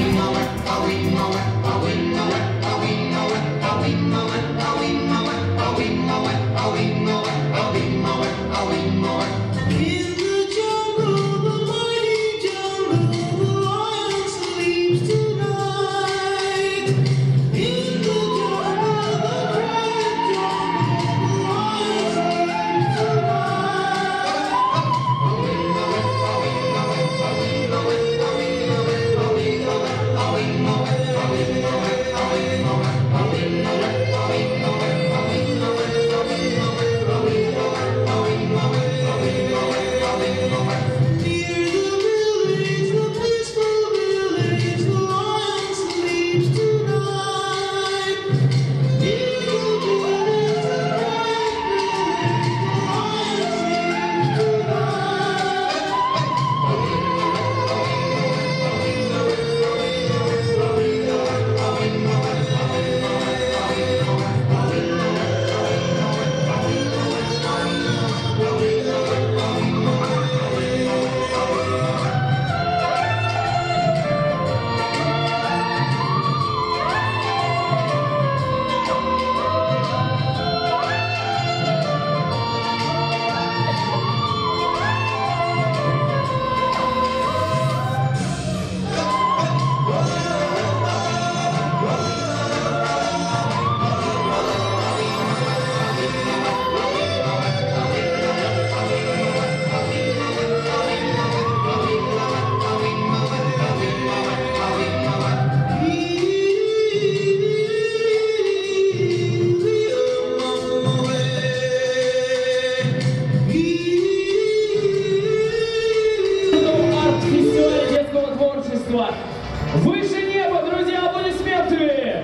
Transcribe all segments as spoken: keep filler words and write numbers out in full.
Выше неба, друзья, аплодисменты!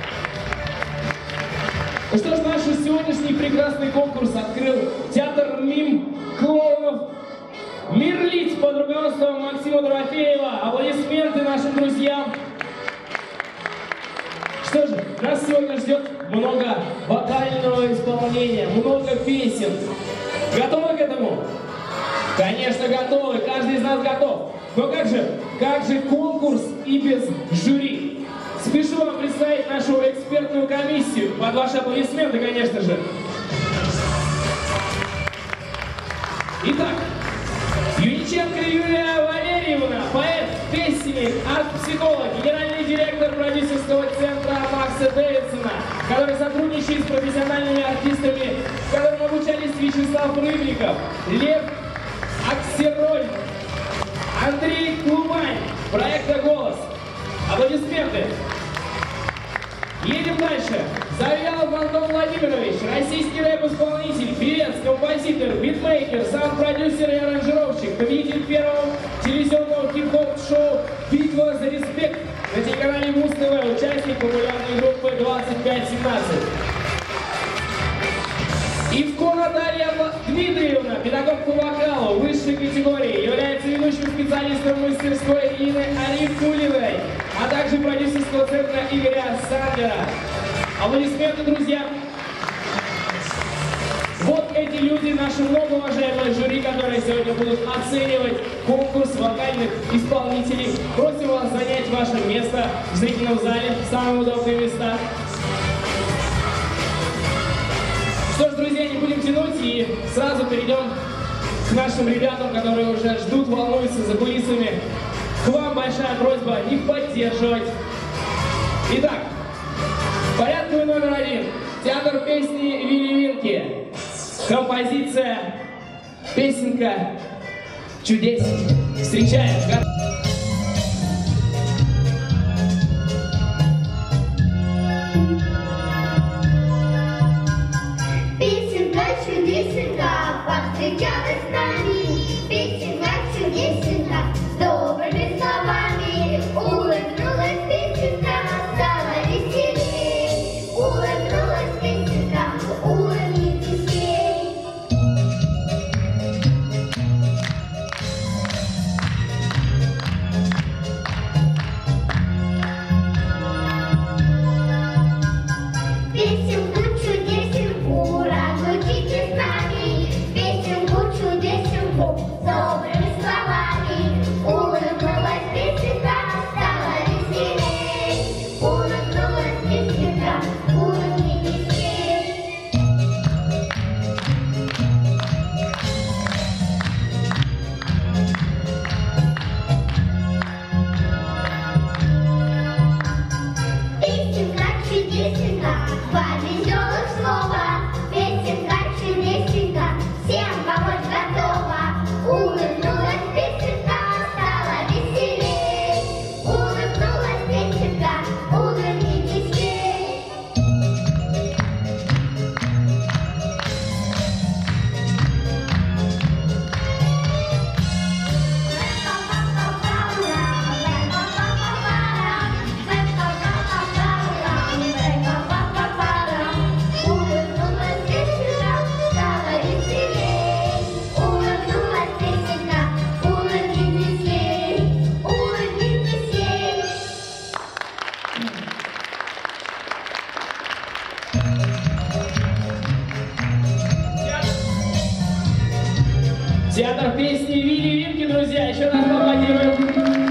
Ну что ж, наш сегодняшний прекрасный конкурс открыл театр мим клоунов «Мирлиц» под руководством Максима Дорофеева. Аплодисменты нашим друзьям. Что же, нас сегодня ждет много вокального исполнения, много песен. Готовы к этому? Конечно, готовы. Каждый из нас готов. Но как же, как же конкурс и без жюри? Спешу вам представить нашу экспертную комиссию. Под ваши аплодисменты, конечно же. Итак, Юниченко Юлия Валерьевна, поэт, песенник, арт-психолог, генеральный директор продюсерского центра Макса Дэвидсона, который сотрудничает с профессиональными артистами, которым обучались Вячеслав Рыбников, Лев Аксероль, Андрей Клубань, проекта «Голос». Аплодисменты. Едем дальше. Завьялов Антон Владимирович, российский рэп-исполнитель, певец, композитор, битмейкер, саунд-продюсер и аранжировщик, победитель первого телевизионного хип-хоп-шоу «Битва за респект» на телеканале Муз-ТВ, участник популярной группы двадцать пять семнадцать. Ивко Наталья Дмитриевна, педагог по вокалу высшей категории, является ведущим специалистом мастерской Ирины Арифулиной, а также продюсерского центра Игоря Сандера. Аплодисменты, друзья! Вот эти люди, наши многоуважаемые жюри, которые сегодня будут оценивать конкурс вокальных исполнителей. Просим вас занять ваше место в зрительном зале, самые удобные места. Что ж, друзья, не будем тянуть и сразу перейдем к нашим ребятам, которые уже ждут, волнуются за кулисами. К вам большая просьба их поддерживать. Итак, порядковый номер один. Театр песни Вилли Винки. Композиция, песенка «Чудес». Встречаем. Чудесенька, повстречалась с нами, песенка чудесенька, с добрыми словами, улыбнулась песенка, стала веселей, улыбнулась песенка, улыбнитесь ей. Песенку чудесеньку, разлучите с нами, песенку чудесеньку. Театр песни Вилли Винки, друзья, еще раз поаплодируем.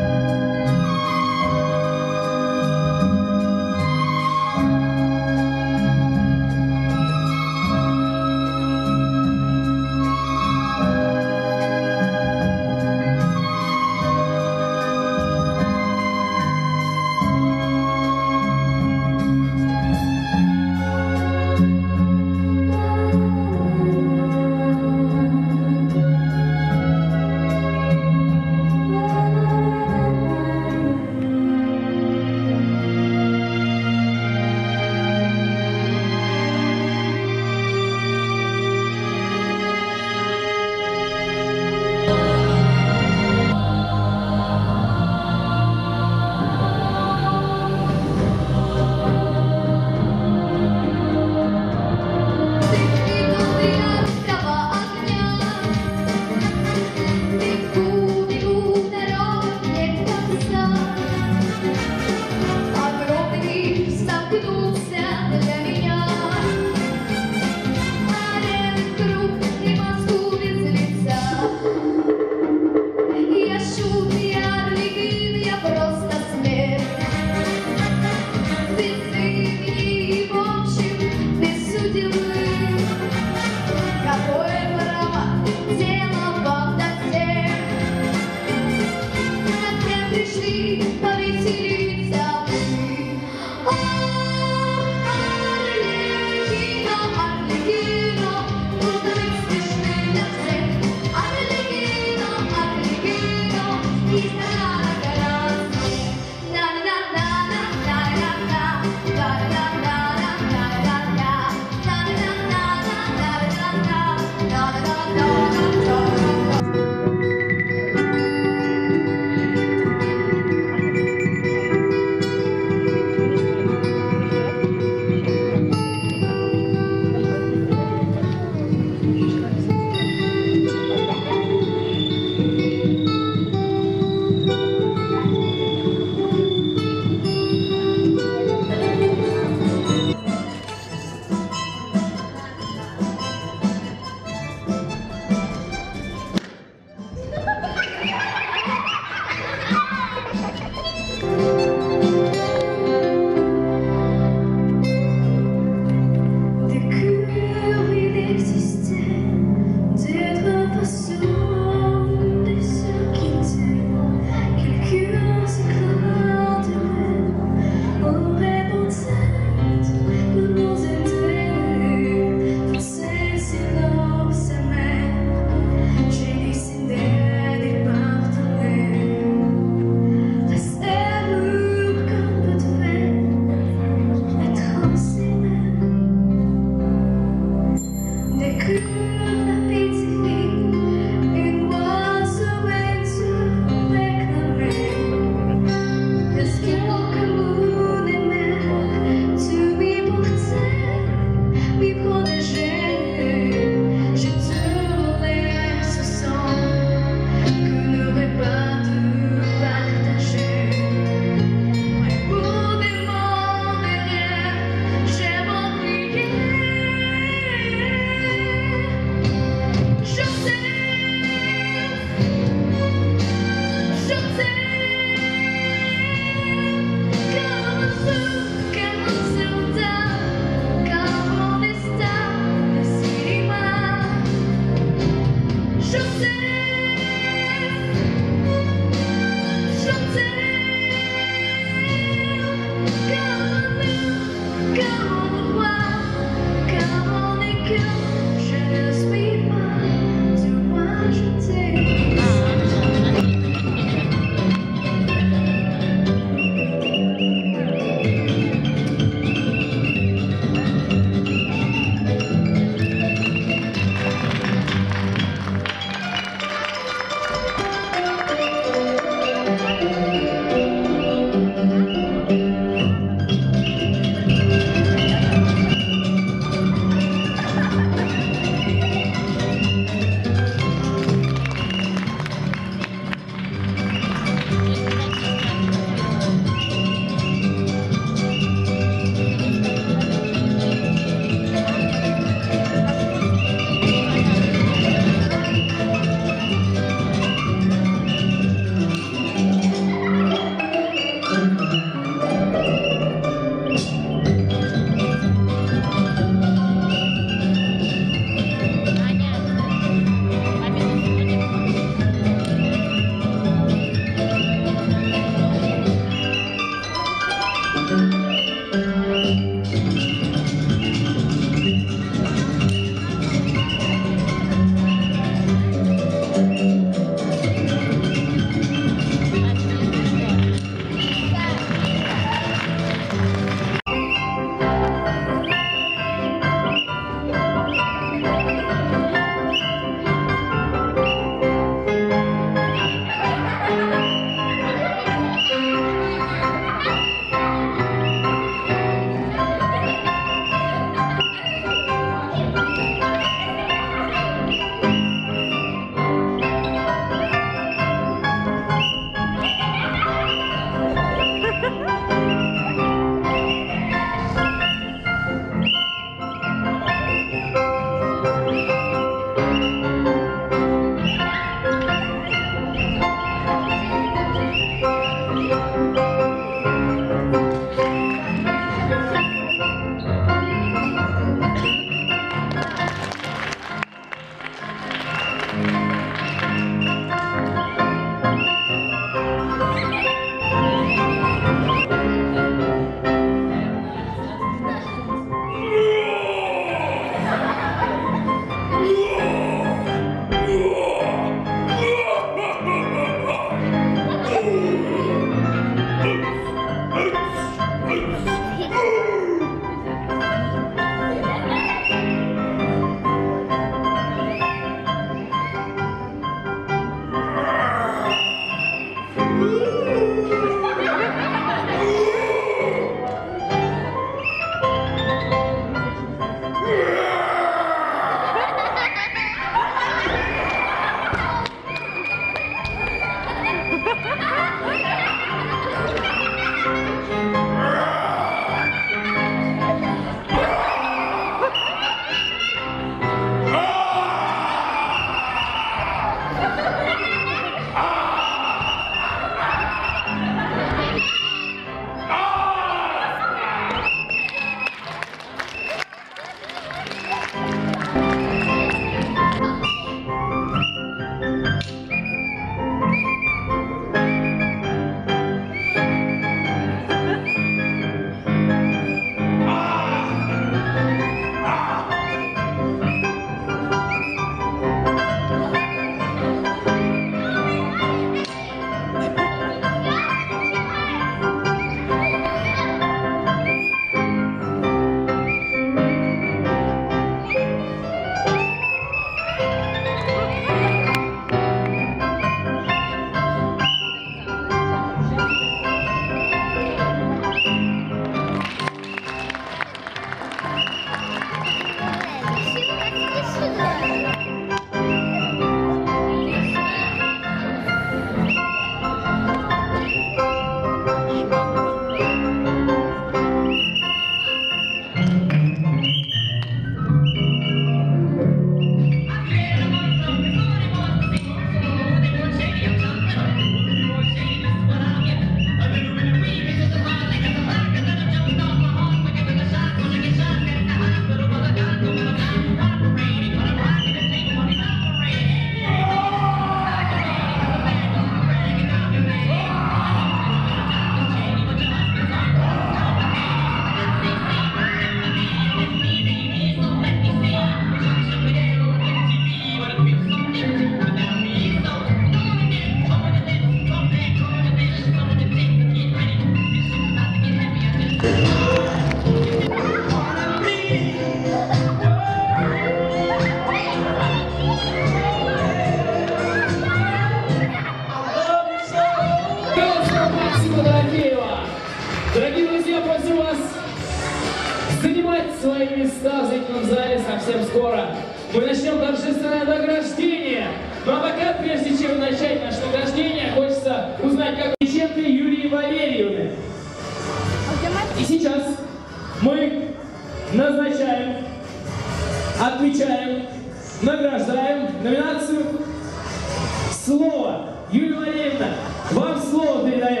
я прошу вас занимать свои места в зрительном зале совсем скоро. Мы начнем торжественное награждение. Ну а пока, прежде чем начать наше награждение, хочется узнать, как Меченко Юлии Валерьевны. И сейчас мы назначаем, отмечаем, награждаем номинацию «Слово». Юлия Валерьевна, вам слово передаем.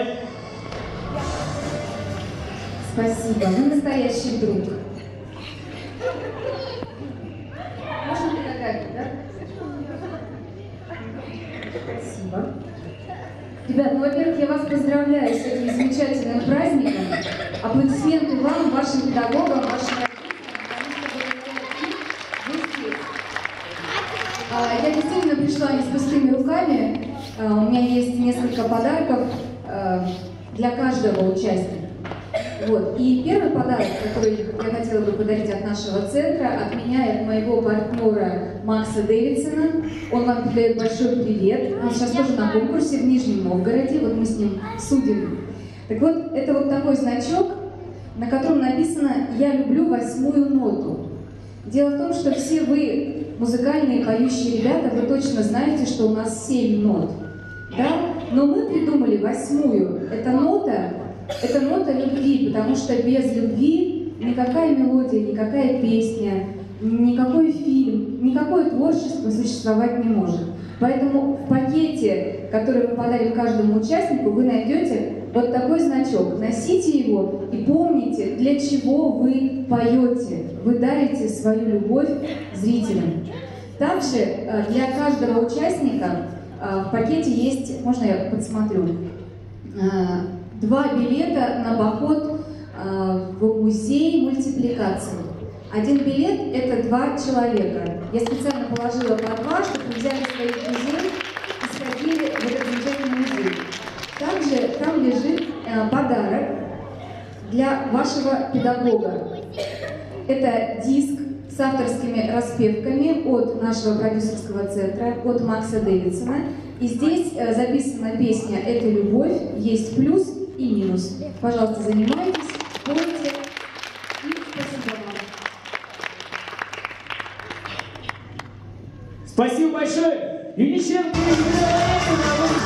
Спасибо, вы настоящий друг. Можно фотографию, да? Спасибо. Ребят, ну, во-первых, я вас поздравляю с этим замечательным праздником. Аплодисменты вам, вашим педагогам, вашим родителям. Я действительно пришла не с пустыми руками. У меня есть несколько подарков для каждого участника. Вот. И первый подарок, который я хотела бы подарить от нашего центра, от меня и от моего партнера Макса Дэвидсона. Он вам передает большой привет. Он сейчас тоже на конкурсе в Нижнем Новгороде. Вот мы с ним судим. Так вот, это вот такой значок, на котором написано «Я люблю восьмую ноту». Дело в том, что все вы, музыкальные поющие ребята, вы точно знаете, что у нас семь нот. Да? Но мы придумали восьмую. Эта нота... Это нота любви, потому что без любви никакая мелодия, никакая песня, никакой фильм, никакое творчество существовать не может. Поэтому в пакете, который мы подарим каждому участнику, вы найдете вот такой значок. Носите его и помните, для чего вы поете. Вы дарите свою любовь зрителям. Также для каждого участника в пакете есть, можно я подсмотрю, два билета на поход э, в музей мультипликации. Один билет – это два человека. Я специально положила по два, чтобы вы взяли своих друзей и сходили в этот замечательный музей. Также там лежит э, подарок для вашего педагога. Это диск с авторскими распевками от нашего продюсерского центра, от Макса Дэвидсона. И здесь э, записана песня «Это любовь», есть плюс и минус. Пожалуйста, занимайтесь, пойте и спасибо вам. Спасибо большое! Юниченко Юлия Валерьевна!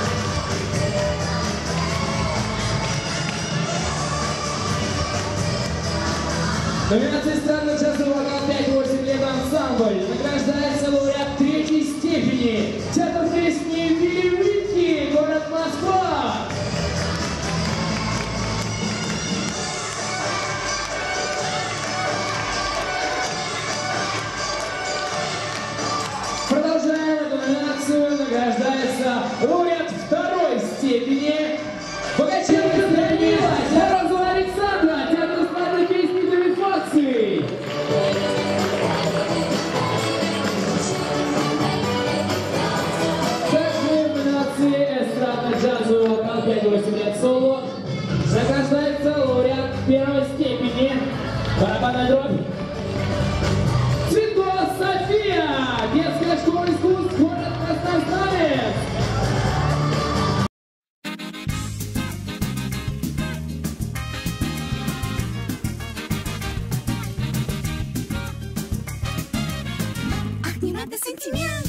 Номинация «Эстрадный джазовый вокал пять-восемь лет ансамбль». Награждается лауреат третьей степени. Театр песни «Великий», город Москва. Продолжаем эту номинацию. Награждается лауреат второй степени. Богаченко Данила, Морозова Александра, театр эстрадной песни для факции. Также в номинации эстрадно-джазовый вокал пять-восемь лет соло награждается лауреат первой степени. Барабанная дробь. Цветкова София, детская школа искусств, город Красноярск. Ах, не надо сантимент.